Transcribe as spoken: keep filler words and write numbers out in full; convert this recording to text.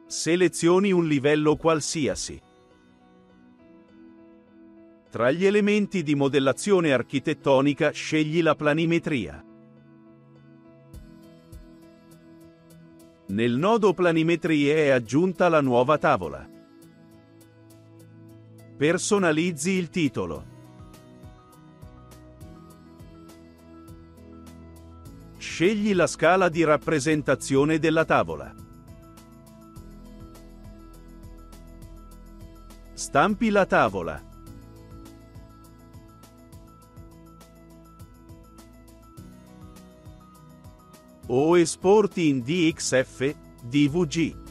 Selezioni un livello qualsiasi. Tra gli elementi di modellazione architettonica scegli la planimetria. Nel nodo Planimetrie è aggiunta la nuova tavola. Personalizzi il titolo. Scegli la scala di rappresentazione della tavola. Stampi la tavola. O esporti in D X F, D V G.